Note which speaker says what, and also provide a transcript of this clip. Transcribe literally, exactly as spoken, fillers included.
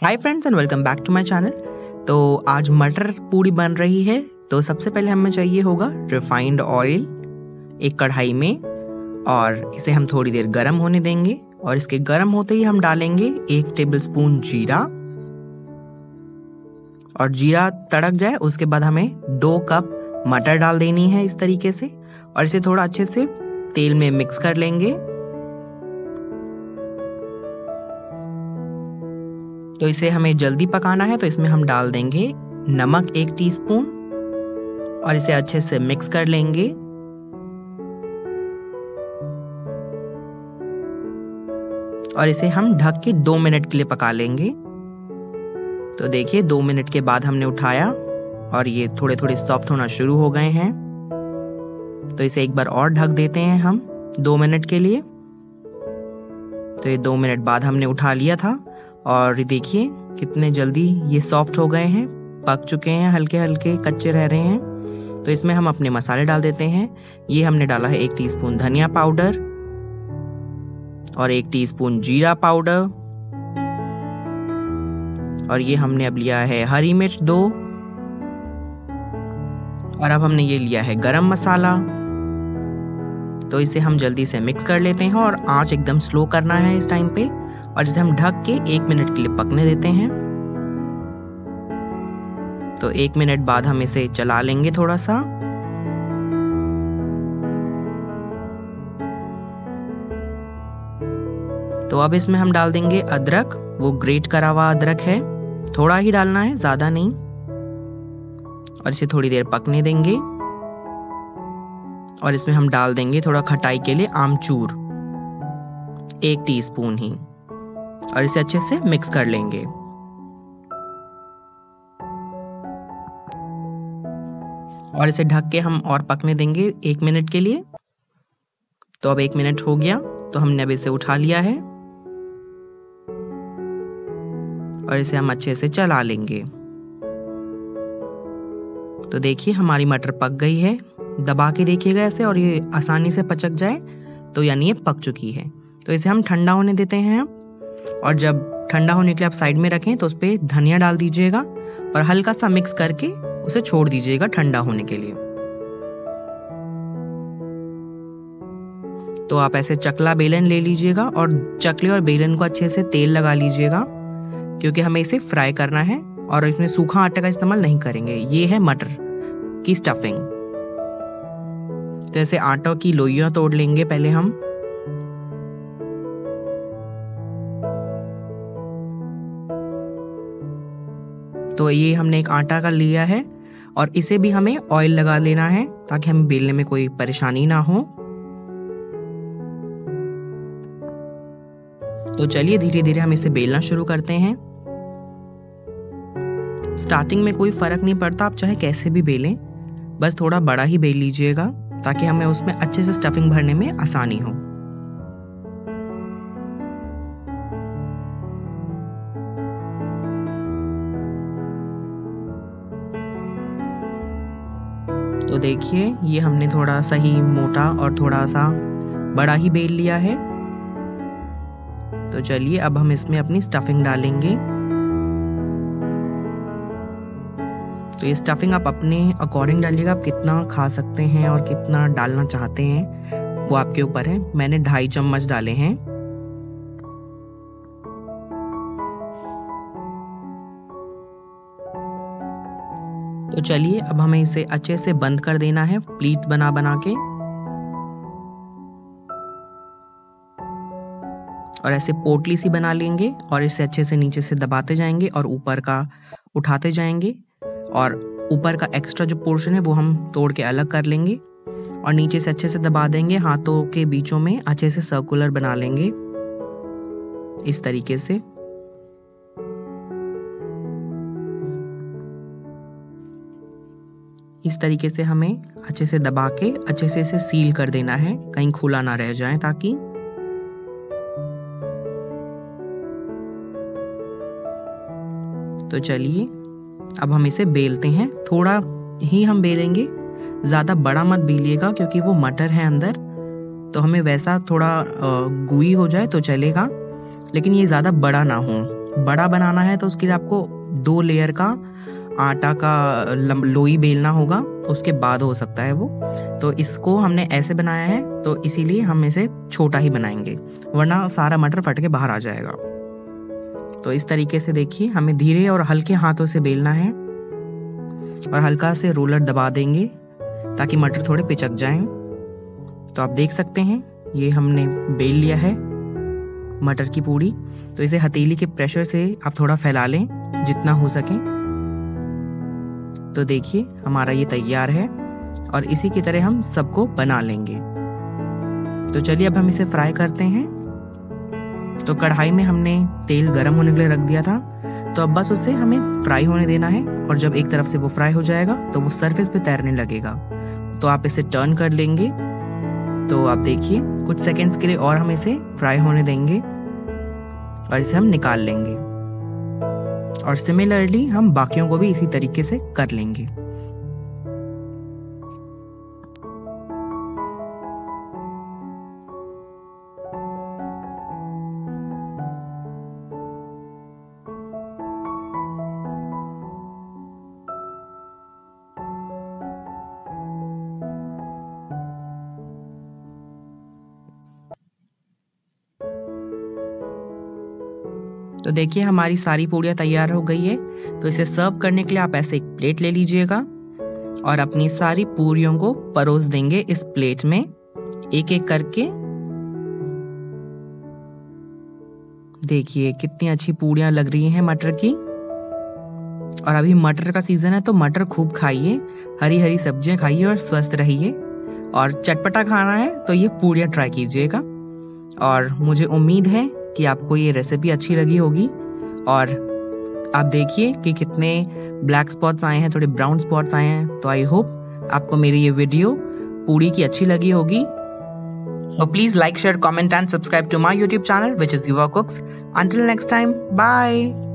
Speaker 1: Hi friends and welcome back to my channel. तो आज मटर पूड़ी बन रही है। तो सबसे पहले हमें चाहिए होगा रिफाइंड ऑयल एक कढ़ाई में, और इसे हम थोड़ी देर गर्म होने देंगे। और इसके गर्म होते ही हम डालेंगे एक टेबलस्पून जीरा, और जीरा तड़क जाए उसके बाद हमें दो कप मटर डाल देनी है इस तरीके से, और इसे थोड़ा अच्छे से तेल में मिक्स कर लेंगे। तो इसे हमें जल्दी पकाना है, तो इसमें हम डाल देंगे नमक एक टीस्पून और इसे अच्छे से मिक्स कर लेंगे। और इसे हम ढक के दो मिनट के लिए पका लेंगे। तो देखिए दो मिनट के बाद हमने उठाया और ये थोड़े थोड़े सॉफ्ट होना शुरू हो गए हैं। तो इसे एक बार और ढक देते हैं हम दो मिनट के लिए। तो ये दो मिनट बाद हमने उठा लिया था, और देखिए कितने जल्दी ये सॉफ्ट हो गए हैं, पक चुके हैं, हल्के हल्के कच्चे रह रहे हैं। तो इसमें हम अपने मसाले डाल देते हैं। ये हमने डाला है एक टीस्पून धनिया पाउडर और एक टीस्पून जीरा पाउडर, और ये हमने अब लिया है हरी मिर्च दो, और अब हमने ये लिया है गरम मसाला। तो इसे हम जल्दी से मिक्स कर लेते हैं, और आंच एकदम स्लो करना है इस टाइम पे, और इसे हम ढक के एक मिनट के लिए पकने देते हैं। तो एक मिनट बाद हम इसे चला लेंगे थोड़ा सा। तो अब इसमें हम डाल देंगे अदरक, वो ग्रेट करा हुआ अदरक है, थोड़ा ही डालना है, ज्यादा नहीं। और इसे थोड़ी देर पकने देंगे, और इसमें हम डाल देंगे थोड़ा खटाई के लिए आमचूर एक टीस्पून ही, और इसे अच्छे से मिक्स कर लेंगे। और इसे ढक के हम और पकने देंगे एक मिनट के लिए। तो अब एक मिनट हो गया, तो हमने अब इसे उठा लिया है, और इसे हम अच्छे से चला लेंगे। तो देखिए हमारी मटर पक गई है। दबा के देखिएगा ऐसे, और ये आसानी से पचक जाए तो यानी ये पक चुकी है। तो इसे हम ठंडा होने देते हैं, और जब ठंडा होने के लिए आप साइड में रखें तो उस पे धनिया डाल दीजिएगा, और हल्का सा मिक्स करके उसे छोड़ दीजिएगा ठंडा होने के लिए। तो आप ऐसे चकला बेलन ले लीजिएगा, और चकले और बेलन को अच्छे से तेल लगा लीजिएगा, क्योंकि हमें इसे फ्राई करना है, और इसमें सूखा आटे का इस्तेमाल नहीं करेंगे। ये है मटर की स्टफिंग। तो ऐसे आटा की लोइयां तोड़ लेंगे पहले हम। तो ये हमने एक आटा का लिया है, और इसे भी हमें ऑयल लगा लेना है ताकि हमें बेलने में कोई परेशानी ना हो। तो चलिए धीरे धीरे हम इसे बेलना शुरू करते हैं। स्टार्टिंग में कोई फर्क नहीं पड़ता, आप चाहे कैसे भी बेलें, बस थोड़ा बड़ा ही बेल लीजिएगा ताकि हमें उसमें अच्छे से स्टफिंग भरने में आसानी हो। तो देखिए ये हमने थोड़ा सा ही मोटा और थोड़ा सा बड़ा ही बेल लिया है। तो चलिए अब हम इसमें अपनी स्टफिंग डालेंगे। तो ये स्टफिंग आप अपने अकॉर्डिंग डालिएगा, आप कितना खा सकते हैं और कितना डालना चाहते हैं वो आपके ऊपर है। मैंने ढाई चम्मच डाले हैं। तो चलिए अब हमें इसे अच्छे से बंद कर देना है प्लीट बना बना के, और ऐसे पोटली सी बना लेंगे, और इसे अच्छे से नीचे से दबाते जाएंगे और ऊपर का उठाते जाएंगे, और ऊपर का एक्स्ट्रा जो पोर्शन है वो हम तोड़ के अलग कर लेंगे, और नीचे से अच्छे से दबा देंगे। हाथों के बीचों में अच्छे से सर्कुलर बना लेंगे इस तरीके से। इस तरीके से हमें अच्छे से दबा के अच्छे से इसे सील कर देना है, कहीं खुला ना रह जाए ताकि। तो चलिए अब हम इसे बेलते हैं। थोड़ा ही हम बेलेंगे, ज्यादा बड़ा मत बेलिएगा क्योंकि वो मटर है अंदर, तो हमें वैसा थोड़ा गुई हो जाए तो चलेगा, लेकिन ये ज्यादा बड़ा ना हो, बड़ा बनाना है तो उसके लिए आपको दो लेयर का आटा का लोई बेलना होगा, उसके बाद हो सकता है वो। तो इसको हमने ऐसे बनाया है तो इसीलिए हम इसे छोटा ही बनाएंगे, वरना सारा मटर फट के बाहर आ जाएगा। तो इस तरीके से देखिए हमें धीरे और हल्के हाथों से बेलना है और हल्का से रोलर दबा देंगे ताकि मटर थोड़े पिचक जाएं। तो आप देख सकते हैं ये हमने बेल लिया है मटर की पूड़ी। तो इसे हथेली के प्रेशर से आप थोड़ा फैला लें जितना हो सके। तो देखिए हमारा ये तैयार है और इसी की तरह हम सबको बना लेंगे। तो चलिए अब हम इसे फ्राई करते हैं। तो कढ़ाई में हमने तेल गरम होने के लिए रख दिया था, तो अब बस उसे हमें फ्राई होने देना है और जब एक तरफ से वो फ्राई हो जाएगा तो वो सरफेस पे तैरने लगेगा। तो आप इसे टर्न कर लेंगे। तो आप देखिए कुछ सेकंड्स के लिए और हम इसे फ्राई होने देंगे और इसे हम निकाल लेंगे और सिमिलरली हम बाकियों को भी इसी तरीके से कर लेंगे। तो देखिए हमारी सारी पूड़ियाँ तैयार हो गई है। तो इसे सर्व करने के लिए आप ऐसे एक प्लेट ले लीजिएगा और अपनी सारी पूड़ियों को परोस देंगे इस प्लेट में एक एक करके। देखिए कितनी अच्छी पूड़ियाँ लग रही हैं मटर की। और अभी मटर का सीजन है तो मटर खूब खाइए, हरी हरी सब्जियां खाइए और स्वस्थ रहिए। और चटपटा खाना है तो ये पूड़ियाँ ट्राई कीजिएगा। और मुझे उम्मीद है कि आपको ये रेसिपी अच्छी लगी होगी। और आप देखिए कि कितने ब्लैक स्पॉट्स आए हैं, थोड़े ब्राउन स्पॉट्स आए हैं। तो आई होप आपको मेरी ये वीडियो पूड़ी की अच्छी लगी होगी। So please like, share, comment and subscribe to my YouTube channel which is Yuva Cooks. Until next time, bye.